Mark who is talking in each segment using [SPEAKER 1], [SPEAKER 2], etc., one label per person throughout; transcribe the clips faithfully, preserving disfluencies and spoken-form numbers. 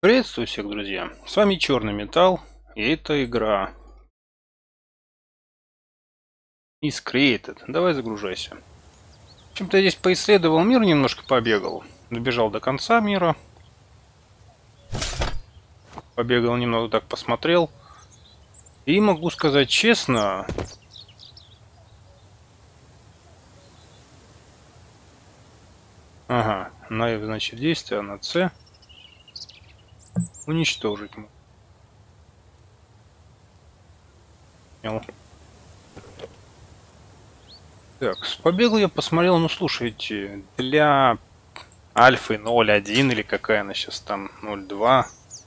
[SPEAKER 1] Приветствую всех, друзья! С вами Черный Металл, и это игра Is Created. Давай загружайся. В общем-то, я здесь поисследовал мир, немножко побегал. Добежал до конца мира. Побегал немного, так посмотрел. И могу сказать честно... Ага, на F, значит, действие, а на C уничтожить. Понял. Так, побегал я, посмотрел, ну слушайте, для альфы ноль один или какая она сейчас там, ноль два.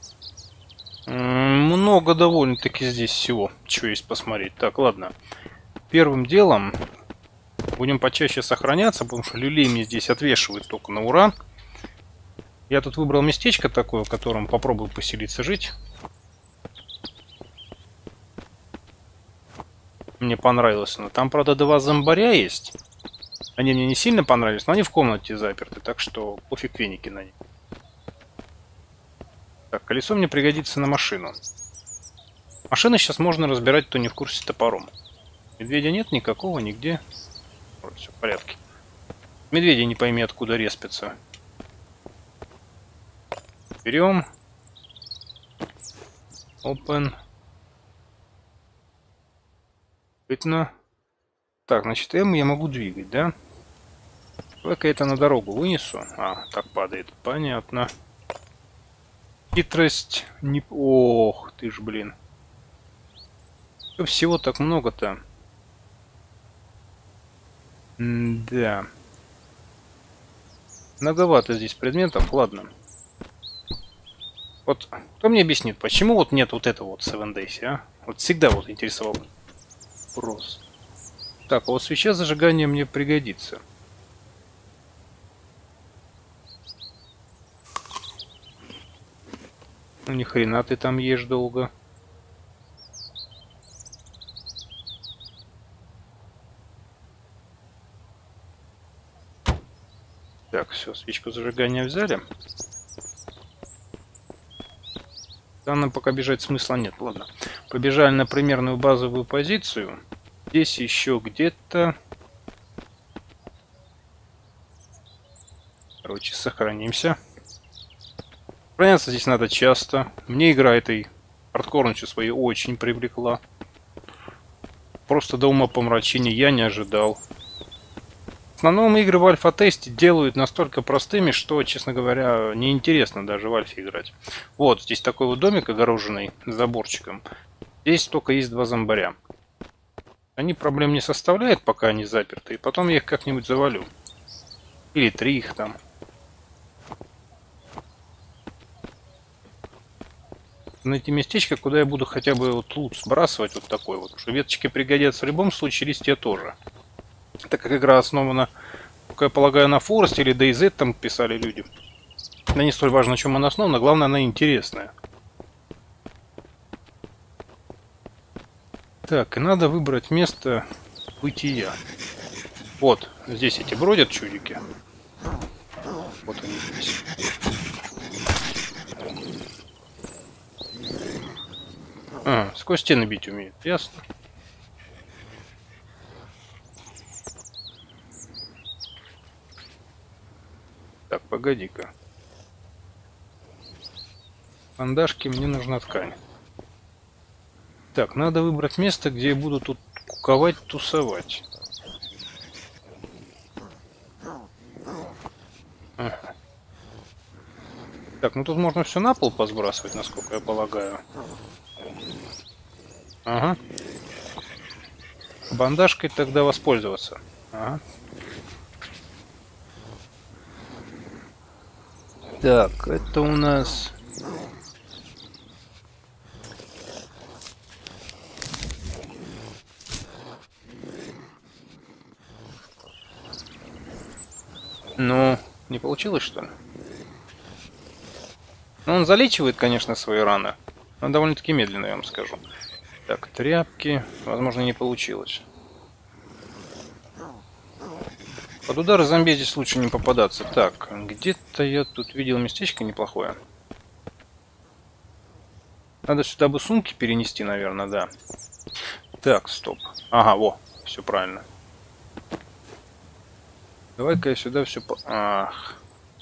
[SPEAKER 1] Много довольно-таки здесь всего, что есть посмотреть. Так, ладно. Первым делом будем почаще сохраняться, потому что люлей мне здесь отвешивают только на ура. Я тут выбрал местечко такое, в котором попробую поселиться, жить. Мне понравилось. Но там, правда, два зомбаря есть. Они мне не сильно понравились, но они в комнате заперты, так что пофиг веники на них. Так, колесо мне пригодится на машину. Машины сейчас можно разбирать, кто не в курсе, топором. Медведя нет никакого, нигде. Вроде все в порядке. Медведи не пойми откуда респятся. Берем. Open. Видно. Так, значит, М я могу двигать, да? Давай-ка это на дорогу вынесу. А, так падает. Понятно. Хитрость не... Ох, ты ж, блин. Всего так много-то. Да. Многовато здесь предметов. Ладно. Вот кто мне объяснит, почему вот нет вот этого вот севен дейс, а? Вот всегда вот интересовал. Просто. Так, а вот свеча зажигания мне пригодится. Ну ни хрена ты там ешь долго. Так, все, свечку зажигания взяли. Там нам пока бежать смысла нет. Ладно. Побежали на примерную базовую позицию. Здесь еще где-то... Короче, сохранимся. Сохраняться здесь надо часто. Мне игра этой хардкорностью своей очень привлекла. Просто до умопомрачения я не ожидал. В основном игры в альфа-тесте делают настолько простыми, что, честно говоря, неинтересно даже в альфе играть. Вот, здесь такой вот домик огороженный заборчиком. Здесь только есть два зомбаря. Они проблем не составляют, пока они заперты. И потом я их как-нибудь завалю. Или три их там. Найти местечко, куда я буду хотя бы вот лут сбрасывать, вот такой вот. Что веточки пригодятся в любом случае, листья тоже. Так как игра основана, как я полагаю, на Форесте или дэй зет там писали люди. Да не столь важно, на чем она основана, главное, она интересная. Так, и надо выбрать место бытия. Вот, здесь эти бродят чудики. Вот они здесь. А, сквозь стены бить умеет, ясно. Так, погоди-ка. Бандажки, мне нужна ткань. Так, надо выбрать место, где я буду тут куковать, тусовать. Ага. Так, ну тут можно все на пол посбрасывать, насколько я полагаю. Ага. Бандажкой тогда воспользоваться. Ага. Так, это у нас... Ну, не получилось, что ли? Ну, он залечивает, конечно, свои раны. Но довольно-таки медленно, я вам скажу. Так, тряпки. Возможно, не получилось. Под удары зомби здесь лучше не попадаться. Так, где-то я тут видел местечко неплохое. Надо сюда бы сумки перенести, наверное, да. Так, стоп. Ага, во, все правильно. Давай-ка я сюда все по... Ах.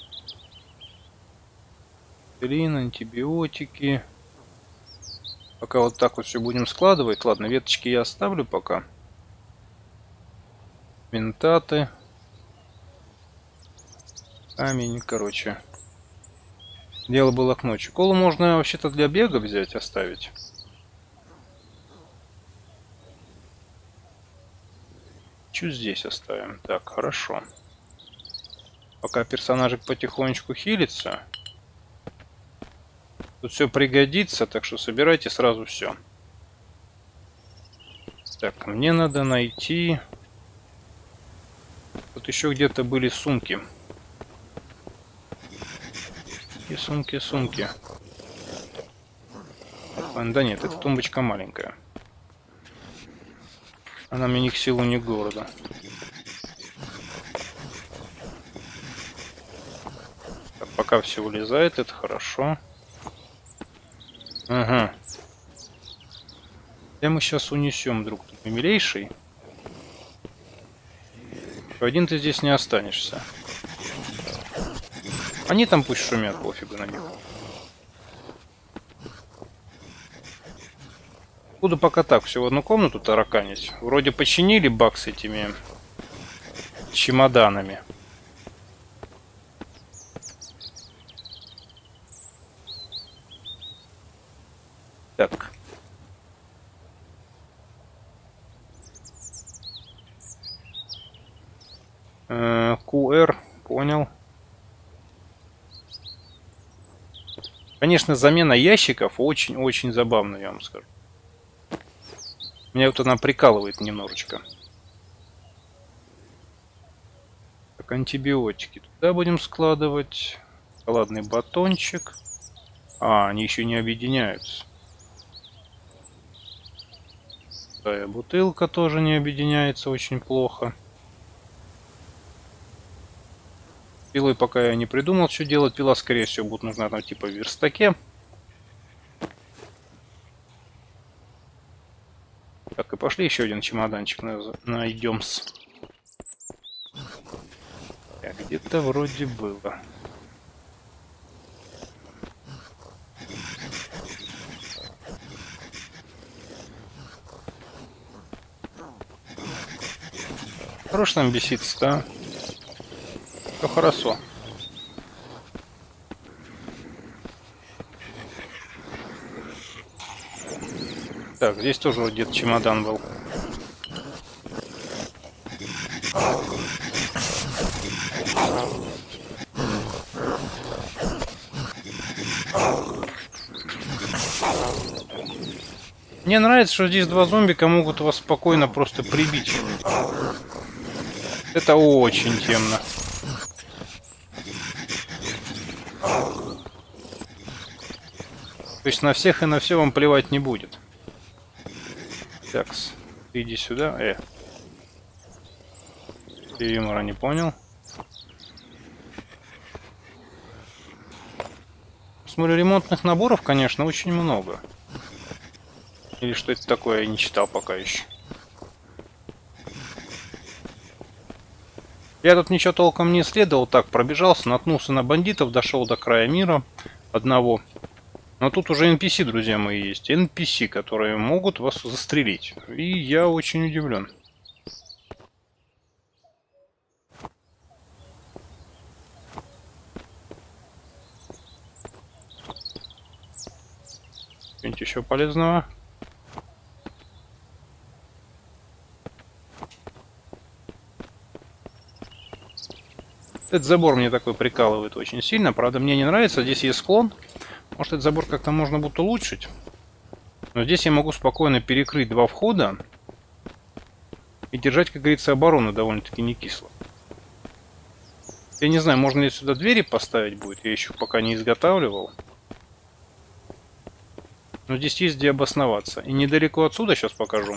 [SPEAKER 1] Аспирин, антибиотики. Пока вот так вот все будем складывать. Ладно, веточки я оставлю пока. Ментаты. Камень, короче. Дело было к ночи. Колу можно вообще-то для бега взять, оставить. Чуть здесь оставим. Так, хорошо. Пока персонажик потихонечку хилится. Тут все пригодится, так что собирайте сразу все. Так, мне надо найти... Тут еще где-то были сумки. И сумки, сумки. Да нет, эта тумбочка маленькая. Она мне ни к силу, ни к городу. Так, пока все вылезает, это хорошо. Ага. Где мы сейчас унесем, друг ты милейший? Один ты здесь не останешься. Они там пусть шумят, пофигу на них. Буду пока так все в одну комнату тараканить. Вроде починили баг с этими чемоданами. Так. ку эр, понял. Конечно, замена ящиков очень-очень забавная, я вам скажу. Меня вот она прикалывает немножечко. Так, антибиотики туда будем складывать. Шоколадный батончик. А, они еще не объединяются. Да, бутылка тоже не объединяется, очень плохо. Пилой пока я не придумал, что делать. Пила, скорее всего, будет нужна там типа в верстаке. Так, и пошли еще один чемоданчик найдем. Где-то вроде было. Хорош там беситься, да? Все хорошо. Так, здесь тоже вот где-то чемодан был. Мне нравится, что здесь два зомбика могут вас спокойно просто прибить. Это очень темно. То есть на всех и на все вам плевать не будет. Такс, иди сюда. Э. Ты юмора не понял. Смотрю, ремонтных наборов, конечно, очень много. Или что это такое, я не читал пока еще. Я тут ничего толком не исследовал, так, пробежался, наткнулся на бандитов, дошел до края мира одного. Но тут уже эн пи си, друзья мои, есть. эн пи си, которые могут вас застрелить. И я очень удивлен. Что-нибудь еще полезного? Этот забор мне такой прикалывает очень сильно. Правда, мне не нравится. Здесь есть склон. Может, этот забор как-то можно будет улучшить. Но здесь я могу спокойно перекрыть два входа. И держать, как говорится, оборону довольно-таки не кисло. Я не знаю, можно ли сюда двери поставить будет. Я еще пока не изготавливал. Но здесь есть где обосноваться. И недалеко отсюда сейчас покажу.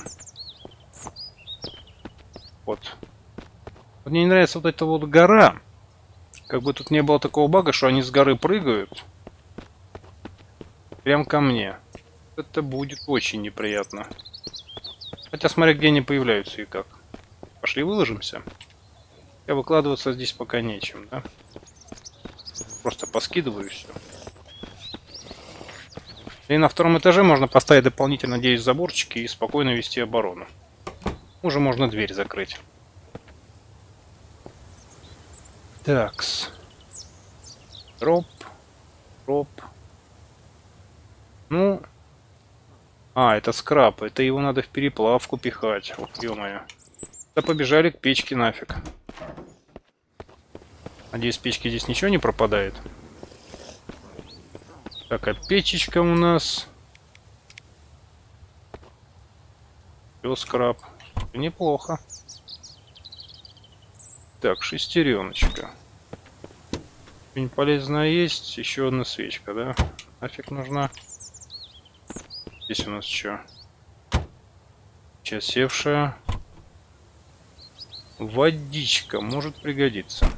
[SPEAKER 1] Вот. Вот мне не нравится вот эта вот гора. Как бы тут не было такого бага, что они с горы прыгают. Прям ко мне. Это будет очень неприятно. Хотя смотря где они появляются и как. Пошли выложимся. Я выкладываться здесь пока нечем, да? Просто поскидываю все. И на втором этаже можно поставить дополнительно, надеюсь, заборчики и спокойно вести оборону. Уже можно дверь закрыть. Такс. Дроп. Дроп. Ну. А, это скраб. Это его надо в переплавку пихать. Ох, ё-моё. Да побежали к печке нафиг. Надеюсь, печки здесь ничего не пропадает. Так, а печечка у нас. Все, скраб. Неплохо. Так, шестереночка. Что-нибудь полезное есть? Еще одна свечка, да? Нафиг нужна. Здесь у нас что? Сейчас севшая. Водичка может пригодиться.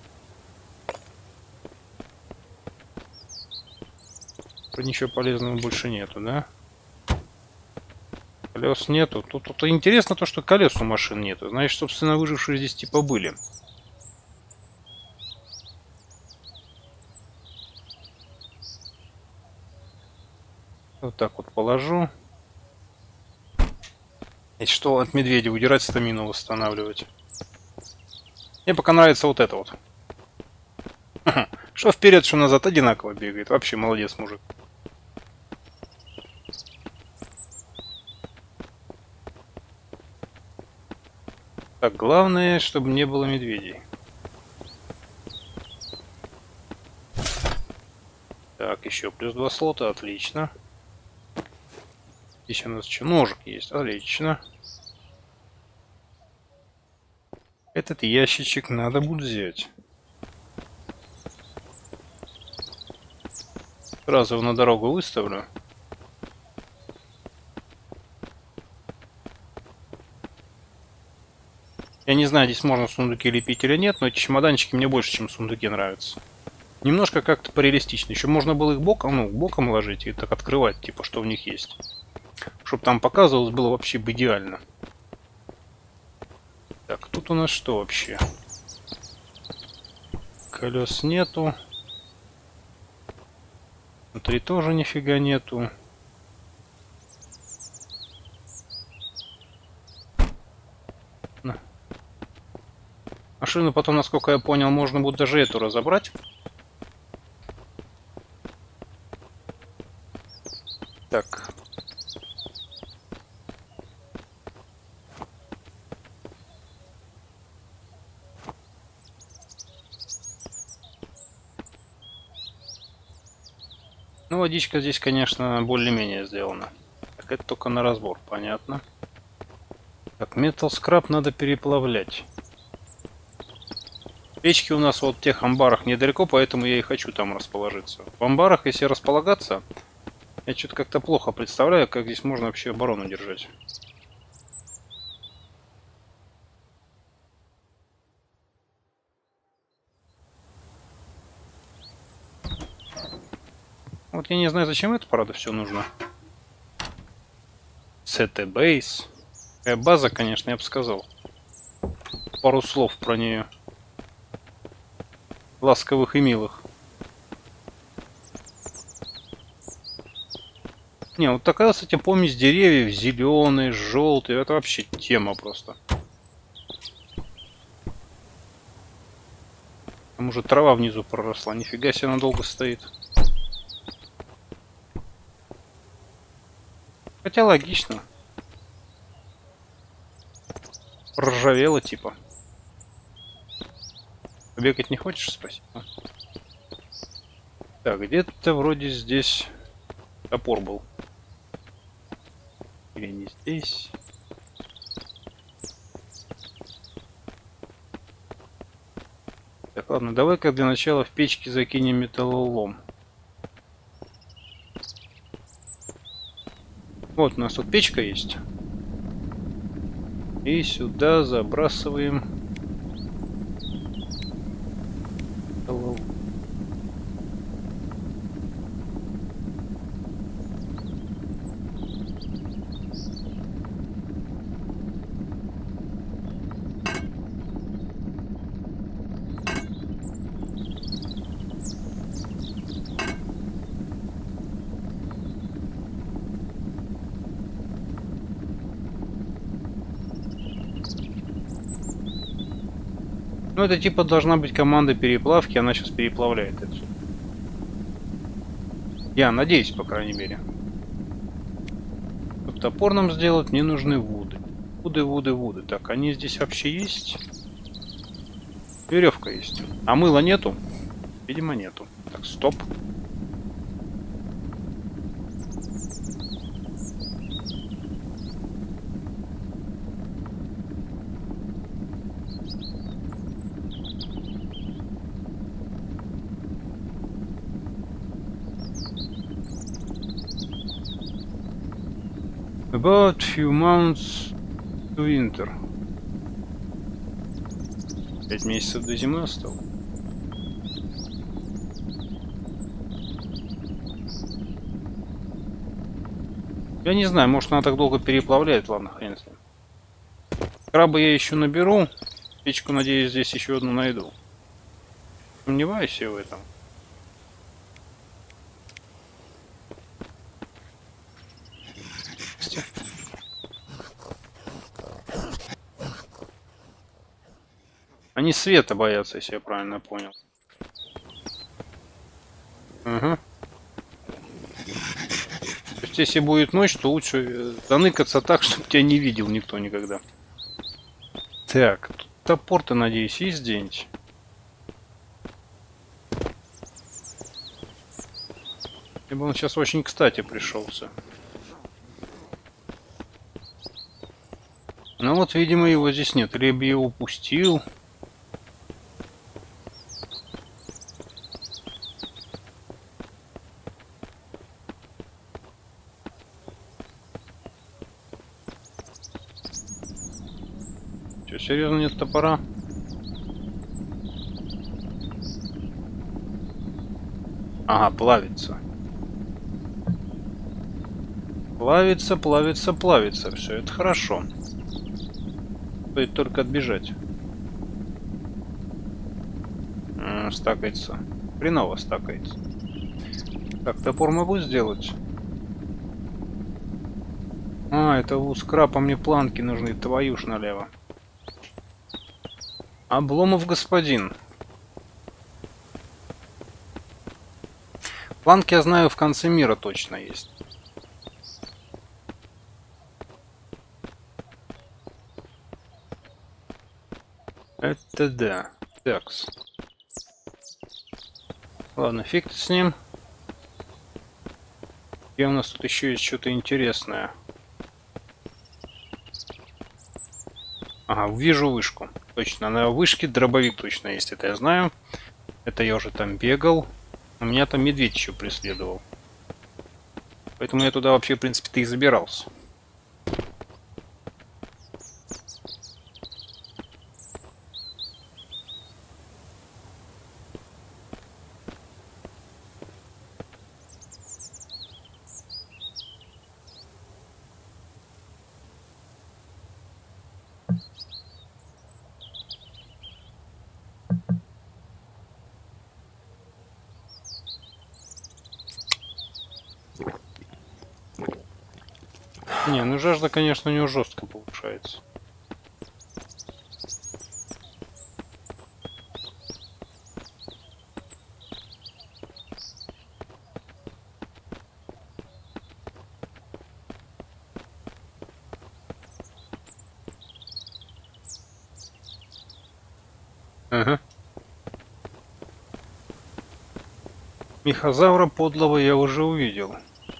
[SPEAKER 1] Ничего полезного больше нету, да? Колес нету. Тут, тут интересно то, что колес у машин нету. Значит, собственно, выжившие здесь типа были. Вот так вот положу. И что от медведя удирать, стамину восстанавливать. Мне пока нравится вот это вот. Что вперед, что назад одинаково бегает. Вообще молодец, мужик. Так, главное, чтобы не было медведей. Так, еще плюс два слота, отлично. Здесь у нас что, ножик есть, отлично. Этот ящичек надо будет взять. Сразу его на дорогу выставлю. Я не знаю, здесь можно сундуки лепить или нет, но эти чемоданчики мне больше, чем сундуки, нравятся. Немножко как-то пореалистично. Еще можно было их боком, ну, боком ложить и так открывать, типа, что в них есть. Чтобы там показывалось, было вообще бы идеально. Так, тут у нас что вообще? Колес нету. Внутри тоже нифига нету. Машину потом, насколько я понял, можно будет даже эту разобрать. Так. Ну, водичка здесь, конечно, более-менее сделана. Так, это только на разбор, понятно. Так, металл скраб надо переплавлять. Печки у нас вот в тех амбарах недалеко, поэтому я и хочу там расположиться. В амбарах, если располагаться, я что-то как-то плохо представляю, как здесь можно вообще оборону держать. Вот я не знаю, зачем это, правда, все нужно. си ти Base. Такая база, конечно, я бы сказал. Пару слов про нее. Ласковых и милых. Не, вот такая, кстати, помесь деревьев. Зеленый, желтый. Это вообще тема просто. Там уже трава внизу проросла. Нифига себе, она долго стоит. Хотя логично. Ржавело типа. Бегать не хочешь? Спасибо. Так, где-то вроде здесь топор был. Или не здесь. Так, ладно, давай-ка для начала в печке закинем металлолом. Вот у нас тут печка есть. И сюда забрасываем металлолом. Ну, это типа должна быть команда переплавки, она сейчас переплавляет это. Я надеюсь, по крайней мере. Чтобы топор нам сделать, мне нужны вуды. Вуды, вуды, вуды. Так, они здесь вообще есть? Веревка есть. А мыла нету? Видимо, нету. Так, стоп. About few months to winter. Пять месяцев до зимы осталось. Я не знаю, может она так долго переплавляет, ладно, хрен с ним. Краба я еще наберу. Печку, надеюсь, здесь еще одну найду. Сомневаюсь я в этом. Они света боятся, если я правильно понял. Угу. То есть, если будет ночь, то лучше заныкаться так, чтобы тебя не видел никто никогда. Так, топор-то, надеюсь, есть где-нибудь? Либо он сейчас очень кстати пришелся. Ну вот, видимо, его здесь нет. Либо я его упустил. Что, серьезно нет топора? Ага, плавится. Плавится, плавится, плавится. Все, это хорошо. Стоит только отбежать. М-м, стакается. Хреново стакается. Так, топор могу сделать? А, это у скрапа мне планки нужны. Твою ж налево. Обломов господин. Планки, я знаю, в конце мира точно есть. Это да. Такс. Ладно, фиг с ним. И у нас тут еще есть что-то интересное. Ага, вижу вышку. Точно, на вышке дробовик точно есть, это я знаю. Это я уже там бегал. У меня там медведь еще преследовал. Поэтому я туда вообще, в принципе-то, и забирался. Не, ну жажда, конечно, у него жестко повышается. Ага. Мехозавра подлого я уже увидел.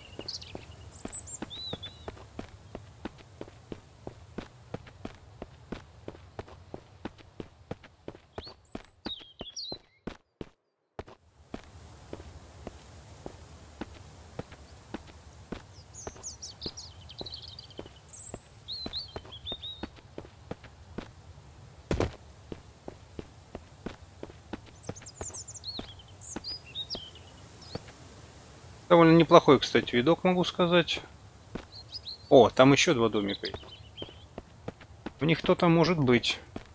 [SPEAKER 1] Довольно неплохой, кстати, видок, могу сказать. О, там еще два домика. У них кто-то может быть.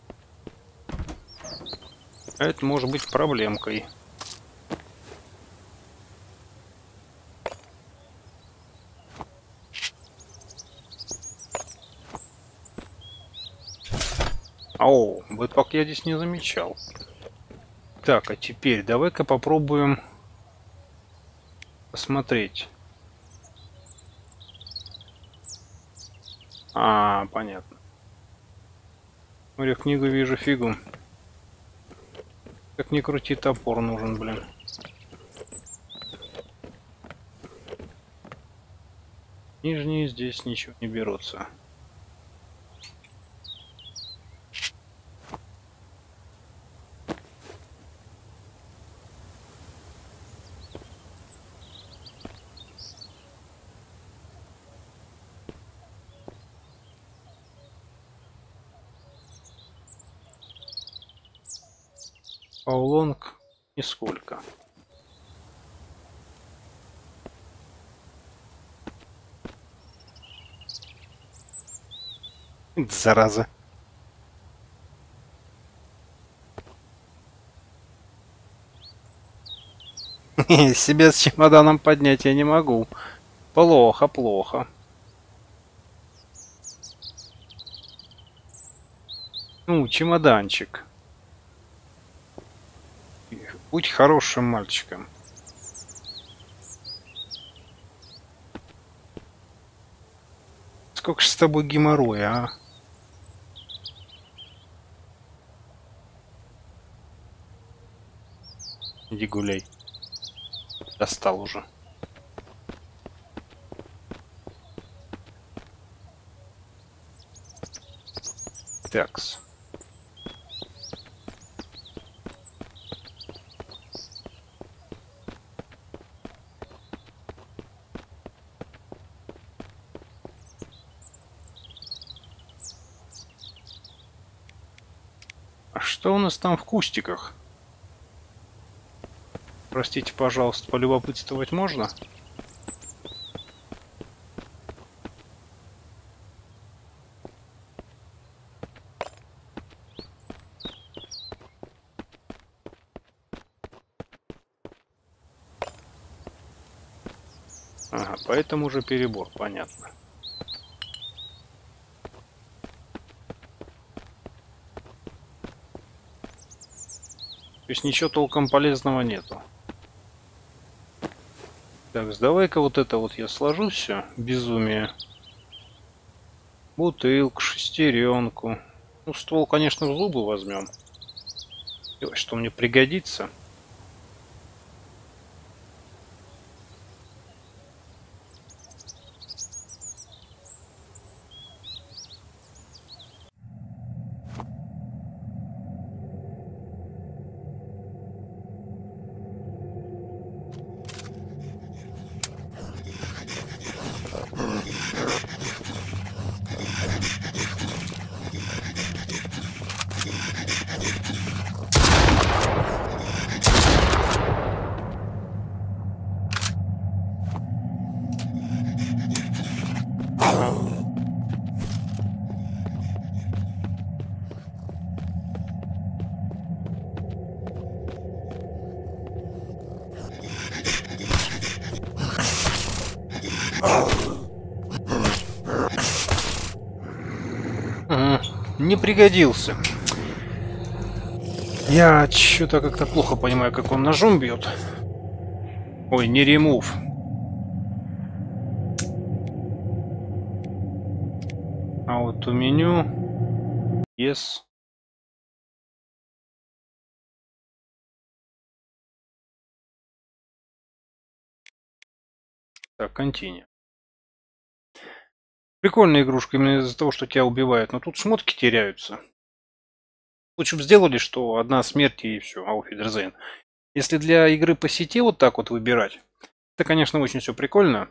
[SPEAKER 1] А это может быть проблемкой. О, бэтпак я здесь не замечал. Так, а теперь давай-ка попробуем посмотреть. А, понятно. Смотри, книгу вижу, фигу. Как ни крути, топор нужен, блин. Нижние здесь ничего не берутся. Паулонг нисколько. Зараза. Себя с чемоданом поднять я не могу. Плохо, плохо. Ну, чемоданчик. Будь хорошим мальчиком. Сколько ж с тобой геморроя, а? Иди гуляй. Достал уже. Такс. А что у нас там в кустиках? Простите, пожалуйста, полюбопытствовать можно? Ага, поэтому уже перебор, понятно. То есть ничего толком полезного нету. Так, давай-ка вот это вот я сложу все. Безумие. Бутылку, шестеренку. Ну, ствол, конечно, в зубы возьмем. Что мне пригодится. Не пригодился. Я что-то как-то плохо понимаю, как он ножом бьет. Ой, не ремув. А вот у меню yes. Так, continue. Прикольная игрушка именно из-за того, что тебя убивают, но тут шмотки теряются. Лучше бы сделали, что одна смерть и все, ауфидерзейн. Если для игры по сети вот так вот выбирать, это, конечно, очень все прикольно.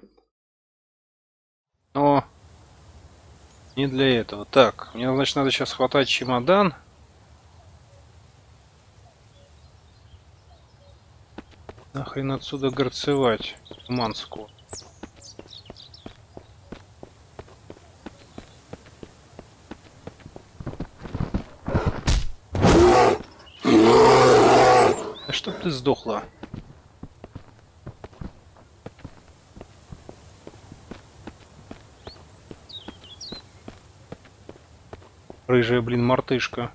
[SPEAKER 1] Но не для этого. Так, мне, значит, надо сейчас хватать чемодан. Нахрен отсюда горцевать, Манску. Да чтоб ты сдохла. Рыжая, блин, мартышка.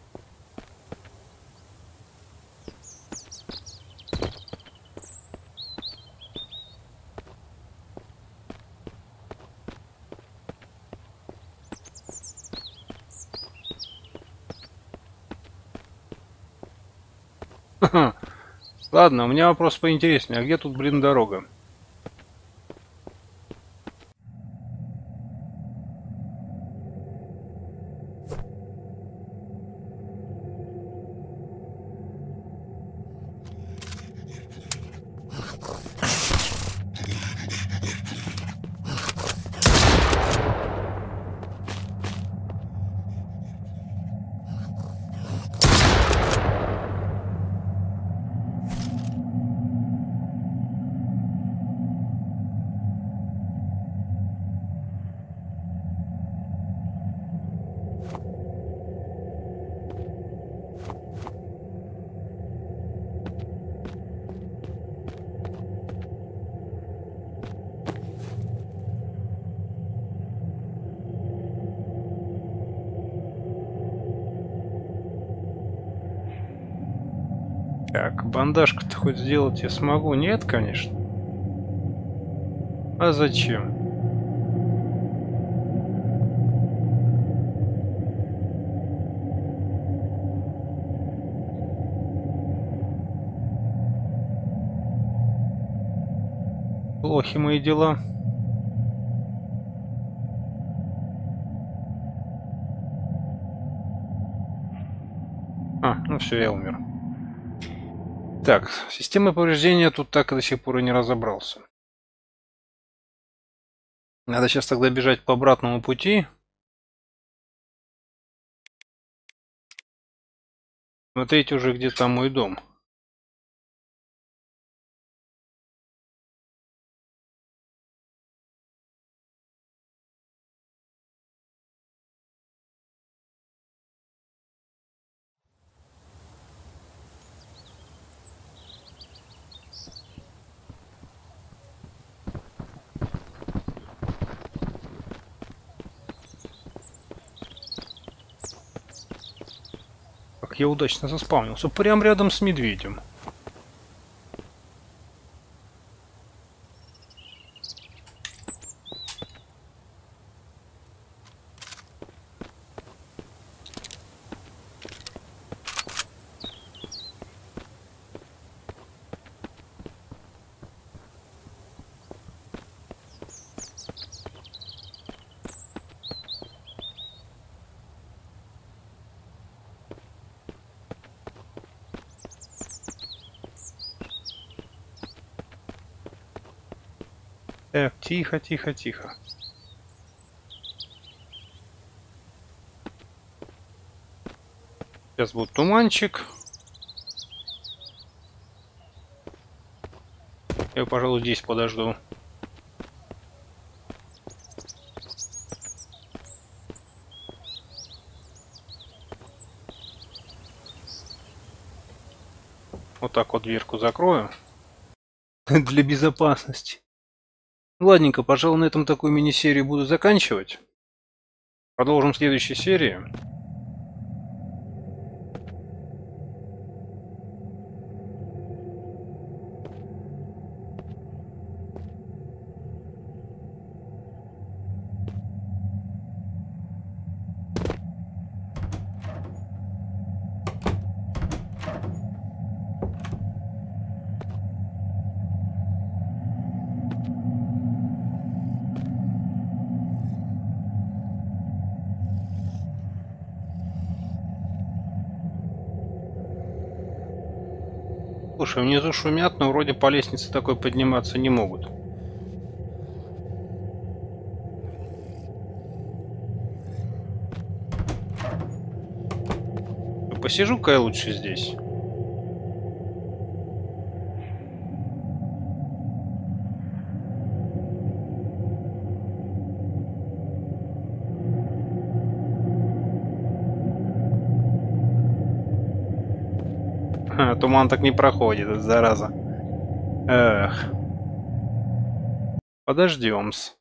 [SPEAKER 1] Ха-ха. Ладно, у меня вопрос поинтереснее. А где тут, блин, дорога? Так, бандажку-то хоть сделать я смогу? Нет, конечно. А зачем? Плохи мои дела. А, ну все, я умер. Так, система повреждения тут так и до сих пор и не разобрался. Надо сейчас тогда бежать по обратному пути. Смотреть уже, где там мой дом. Как я удачно заспавнился. Прям рядом с медведем. Так, тихо, тихо, тихо. Сейчас будет туманчик. Я, пожалуй, здесь подожду. Вот так вот дверку закрою. Для безопасности. Ладненько, пожалуй, на этом такую мини-серию буду заканчивать. Продолжим в следующей серии. Слушай, внизу шумят, но вроде по лестнице такой подниматься не могут. Посижу-ка я лучше здесь. Ха, туман так не проходит, зараза. Эх. Подождем-с.